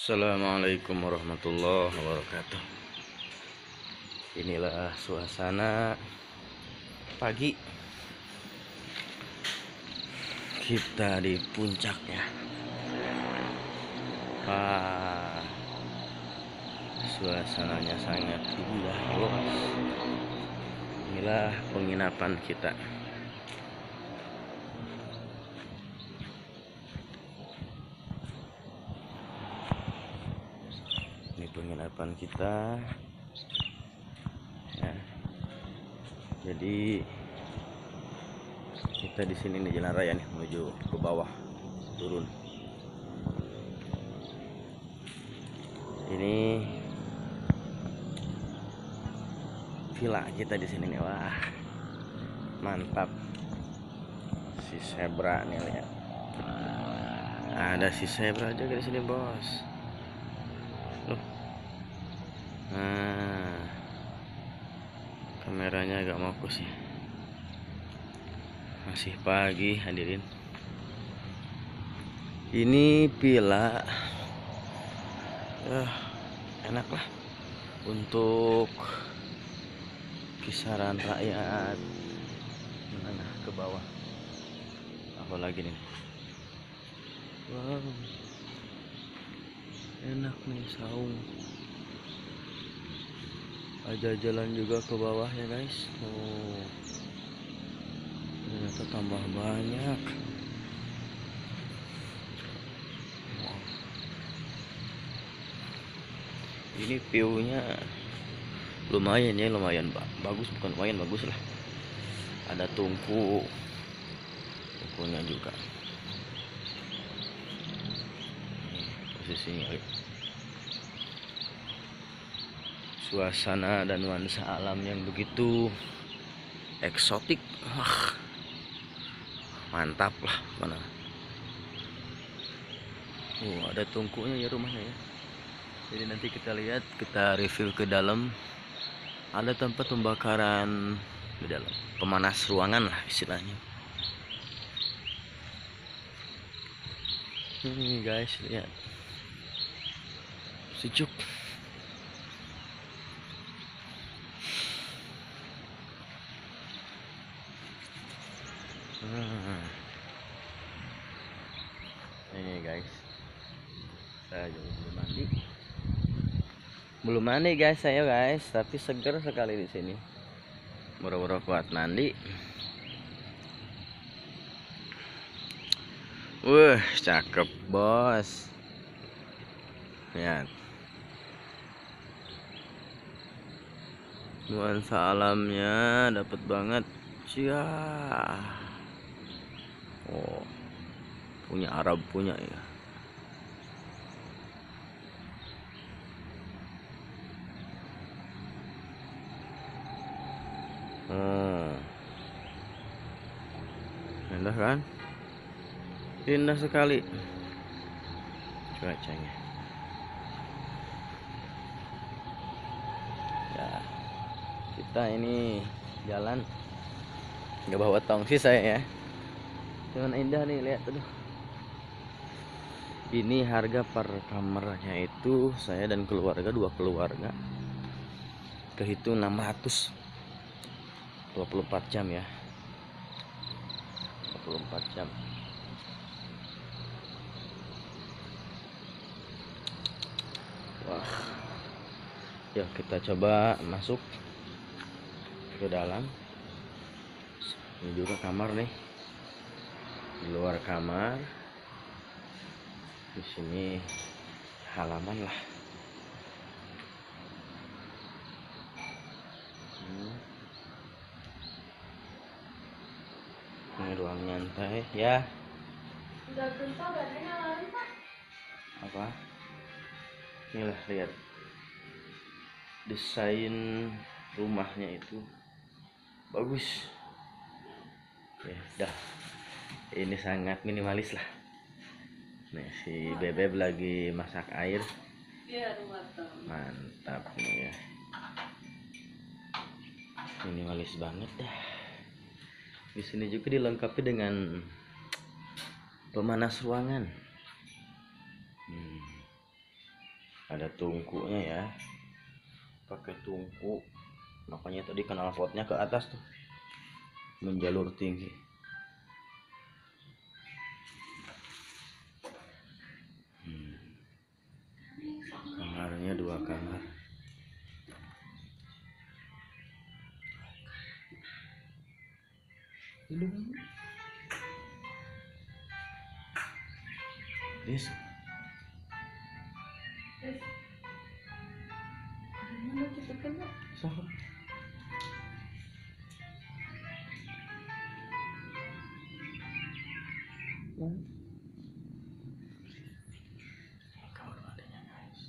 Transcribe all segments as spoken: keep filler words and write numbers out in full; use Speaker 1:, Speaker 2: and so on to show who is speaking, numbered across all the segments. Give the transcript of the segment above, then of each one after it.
Speaker 1: Assalamualaikum warahmatullahi wabarakatuh. Inilah suasana pagi kita di puncaknya. Ah, suasananya sangat indah, bos. Inilah penginapan kita. Ini penginapan kita. Ya. Jadi kita di sini nih, jalan raya nih menuju ke bawah turun. Ini villa kita di sini nih, wah mantap. Si zebra nih, lihat. Ada si zebra juga di sini, bos. Loh. Nah, kameranya agak mau sih. Masih pagi, hadirin. Ini villa ya, enak lah untuk kisaran rakyat menengah ke bawah. Apalagi nih, wow, enak nih, saung. Ada jalan juga ke bawah ya guys. Oh, ternyata tambah banyak. Ini view-nya lumayan ya, lumayan bagus, bukan lumayan bagus lah. Ada tungku, tungkunya juga. Posisinya, suasana dan nuansa alam yang begitu eksotik, wah mantap lah mana. Oh, ada tungkunya ya rumahnya ya. Jadi nanti kita lihat, kita review ke dalam. Ada tempat pembakaran di dalam, pemanas ruangan lah istilahnya. Ini guys, lihat, sejuk. Hmm. Ini guys, saya juga belum mandi. Belum mandi guys saya guys, tapi seger sekali di sini. Boro-boro kuat mandi. Wah, cakep bos. Lihat. Nuansa alamnya dapat banget. Cia. Oh. Punya Arab punya ya. Oh. Indah kan? Indah sekali cuacanya. Ya, kita ini jalan nggak bawa tongsi saya ya. Cuman indah nih, lihat tuh. Ini harga per kamarnya itu saya dan keluarga, dua keluarga, kehitung enam ratus, dua puluh empat jam ya. dua puluh empat jam. Wah. Yuk kita coba masuk ke dalam. Ini juga kamar nih. Di luar kamar. Di sini halaman lah. Hmm. Ini ruang nyantai ya. Apa? Inilah, lihat desain rumahnya itu bagus. Ya, dah. Ini sangat minimalis lah. Nih si Bebeb lagi masak air. Mantap nih ya. Minimalis banget dah. Di sini juga dilengkapi dengan pemanas ruangan. Hmm. ada tungkunya ya, pakai tungku, makanya tadi knalpotnya ke atas tuh menjalur tinggi. hmm. Kamarnya dua kamar. Yes. So. Kamar mandinya guys.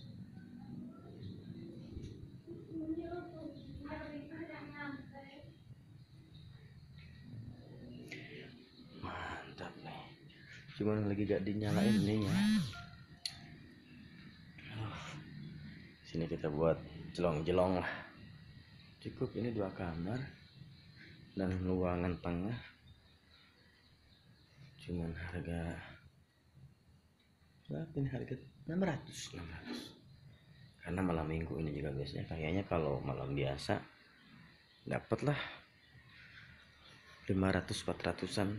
Speaker 1: Mantap nih. Cuman lagi gak dinyalain nih ya. Sini kita buat jelong-jelong lah. Cukup ini dua kamar dan ruangan tengah. Cuman harga berapa ini, harga enam ratus enam ratus. Karena malam minggu ini juga biasanya kayaknya kalau malam biasa dapatlah lima ratus empat ratusan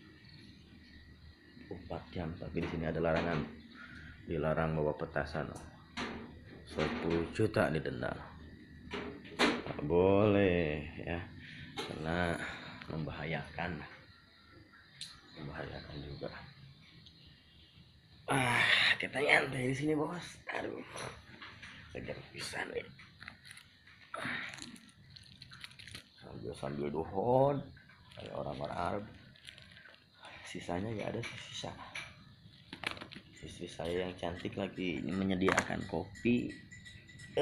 Speaker 1: empat jam, tapi di sini ada larangan, dilarang bawa petasan. sepuluh juta didenda. Nggak boleh ya, karena membahayakan membahayakan juga. Ah, kita nyantai di sini bos. Aduh, segar pisan nih. Sambil sambil dohon kayak orang-orang Arab. Sisanya ya ada sisa. Istri saya yang cantik lagi menyediakan kopi. Eh,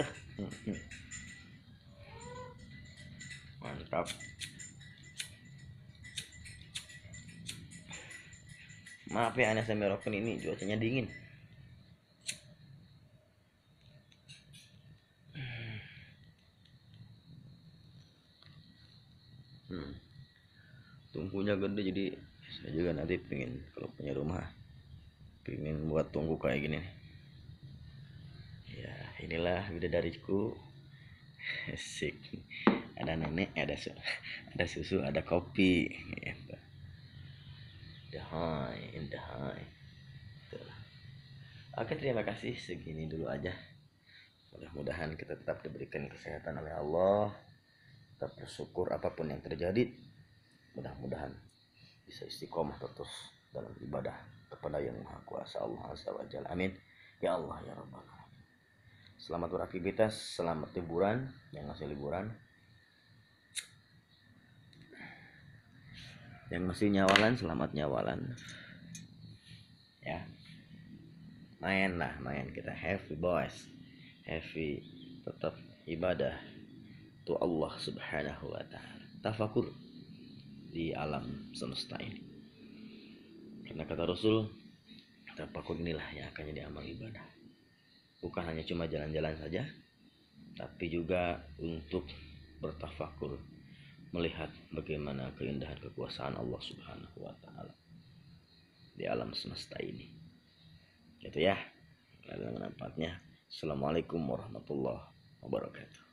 Speaker 1: mantap. Maaf ya aneh sambil rokok ini cuacanya dingin. Hmm. Tungkunya gede, jadi saya juga nanti pengen kalau punya rumah pengen buat tungku kayak gini nih. Ya inilah bidadariku. Asik. Ada nenek, ada susu, ada susu, ada kopi. Gitu. Dahai, dahai. Oke, terima kasih, segini dulu aja. Mudah-mudahan kita tetap diberikan kesehatan oleh Allah. Tetap bersyukur apapun yang terjadi. Mudah-mudahan bisa istiqomah terus dalam ibadah kepada Yang Maha Kuasa Allah Azza wa Jalla. Amin. Ya Allah ya Rabbal Alamin. Selamat beraktivitas, selamat liburan yang masih liburan. Yang masih nyawalan, selamat nyawalan. Ya. Main lah, main kita happy boys. Happy, tetap ibadah to Allah Subhanahu wa taala. Tafakur di alam semesta ini. Karena kata Rasul, tafakur inilah yang akan jadi amal ibadah. Bukan hanya cuma jalan-jalan saja, tapi juga untuk bertafakur, melihat bagaimana keindahan kekuasaan Allah Subhanahu wa taala di alam semesta ini. Gitu ya. Ada manfaatnya. Assalamualaikum warahmatullahi wabarakatuh.